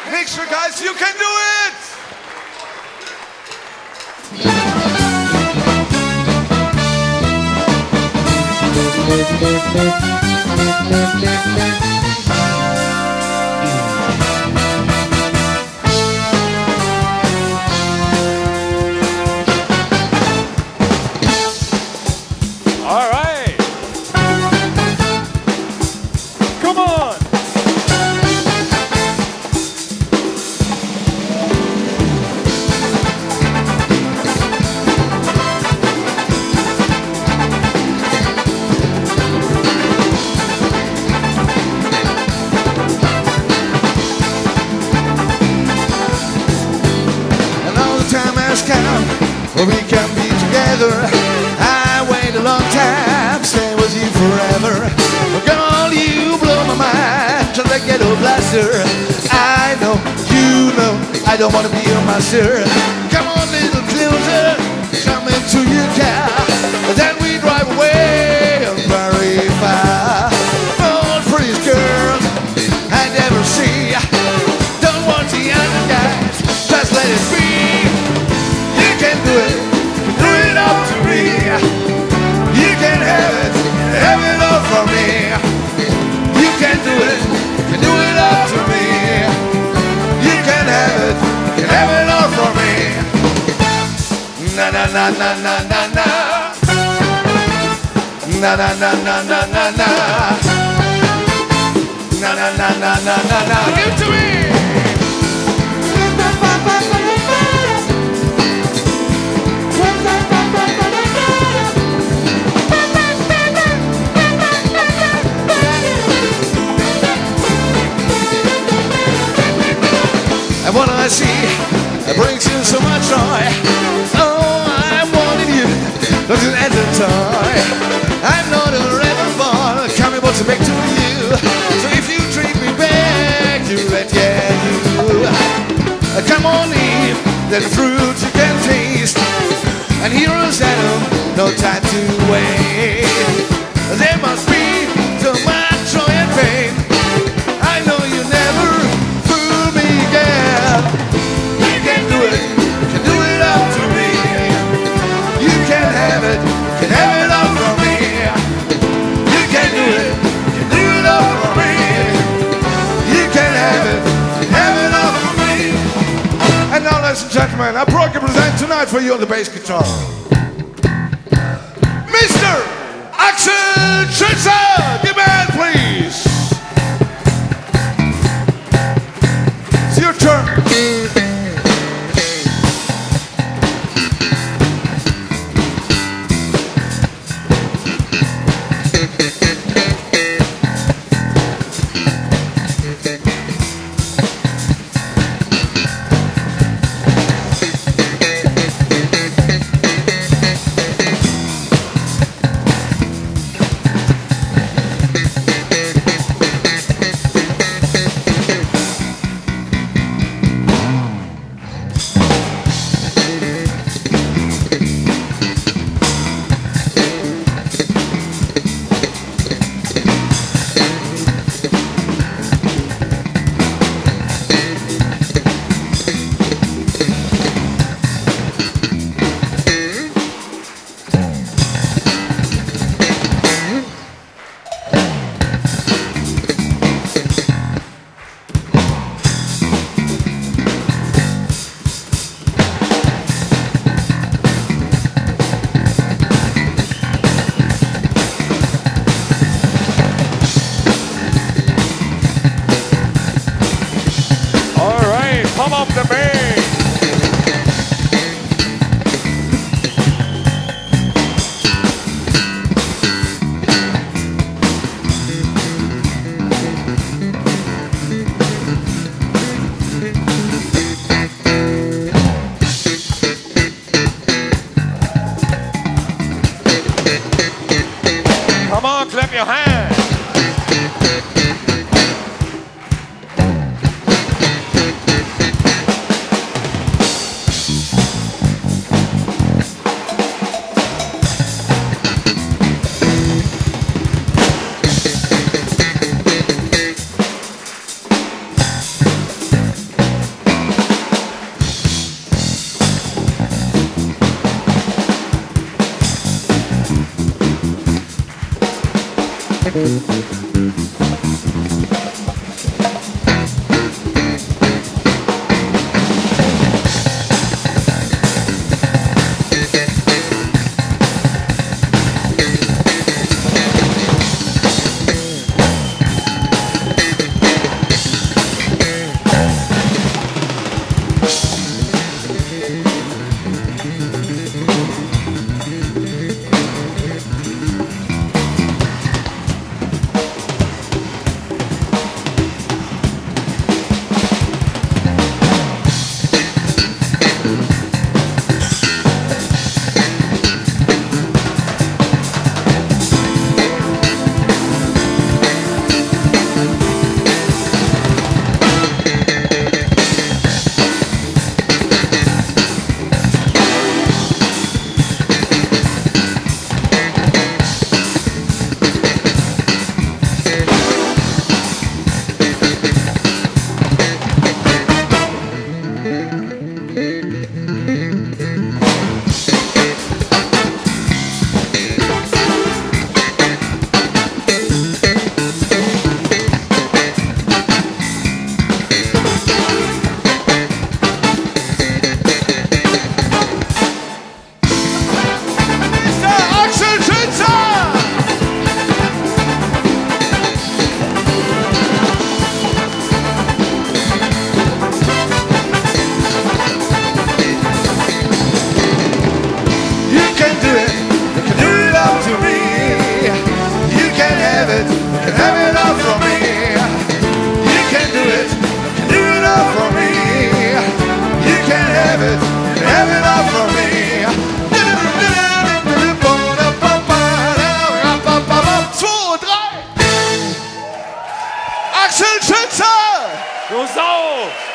picture, guys. You can do it. All right. Come on. We can be together. I wait a long time, stay with you forever. Girl, you blow my mind, just like ghetto blaster. I know, you know, I don't wanna be your master. Come on, little closer, come into your car, then we drive away very far. All pretty girls I never see. Don't want the other guys, just let it be. You can do it up to me. You can have it all for me. You can do it up to me. You can have it all for me. Na na na na na na na. Na na na na na na na. Na na na na na na na. Give it to me. And what I see, it brings you so much joy. Oh, I'm wanting you, not an end toy. I'm not a rebel ball, coming what to make to you. So if you treat me back, you let you. Come on, Eve, that fruit you can taste. And heroes Adam, no time to wait. There must be so much joy and pain. I know you never fool me again. You can do it up to me. You can have it all from me. You can do it all for me. You can have it all for me. And now, ladies and gentlemen, I proudly present tonight for you on the bass guitar, Mr. Axel Schützer. Give me a hand, please. It's your turn. Come up the bass. Come on, clap your hands. Sau!